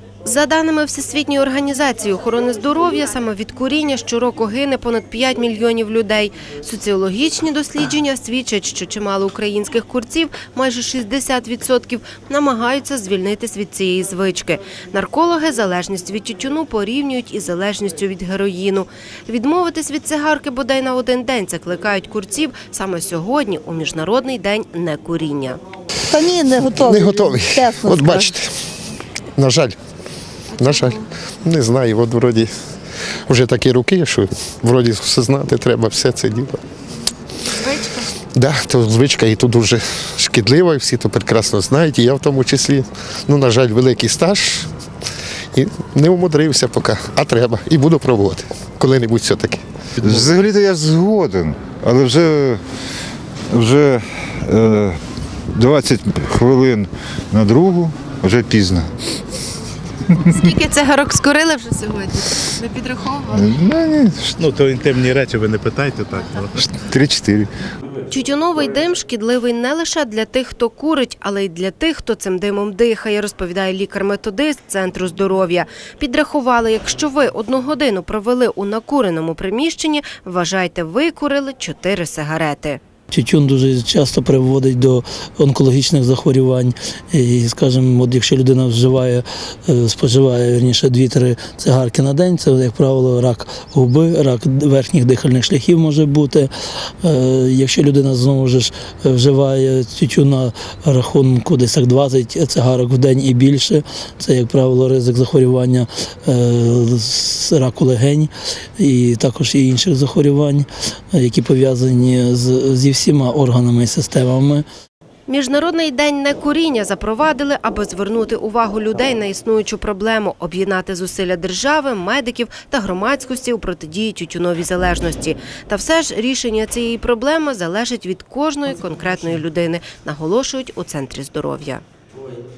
За даними Всесвітньої організації охорони здоров'я, саме від куріння щороку гине понад 5 мільйонів людей. Соціологічні дослідження свідчать, що чимало українських курців, майже 60%, намагаються звільнитись від цієї звички. Наркологи залежність від тютюну порівнюють із залежністю від героїну. Відмовитись від цигарки бодай на один день закликають курців саме сьогодні, у Міжнародний день некуріння. Та ні, не готовий. Не готовий. От бачите, на жаль. На жаль, не знаю, от вроді вже такі роки, що вроді все знати треба, все це діло. Звичка? Да, то звичка і то дуже шкідлива, і всі то прекрасно знають, і я в тому числі. Ну, на жаль, великий стаж, і не умудрився поки, а треба, і буду пробувати, коли-небудь все-таки. Взагалі-то я згоден, але вже 20 хвилин на другу, вже пізно. Скільки цигарок скурили вже сьогодні? Не підраховували? Ні, То інтимні речі ви не питайте так. 3-4. Тютюновий дим шкідливий не лише для тих, хто курить, але й для тих, хто цим димом дихає, розповідає лікар-методист Центру здоров'я. Підрахували, якщо ви 1 годину провели у накуреному приміщенні, вважайте, викурили 4 сигарети. Тютюн дуже часто приводить до онкологічних захворювань. І, скажімо, от якщо людина споживає 2-3 цигарки на день, це, як правило, рак губи, рак верхніх дихальних шляхів може бути. Якщо людина знову ж вживає тютюн на рахунку десь 20 цигарок в день і більше, це, як правило, ризик захворювання раку легень і також і інших захворювань, які пов'язані зі всіма органами і системами. Міжнародний день некуріння запровадили, аби звернути увагу людей на існуючу проблему, об'єднати зусилля держави, медиків та громадськості у протидії тютюновій залежності. Та все ж рішення цієї проблеми залежить від кожної конкретної людини, наголошують у Центрі здоров'я.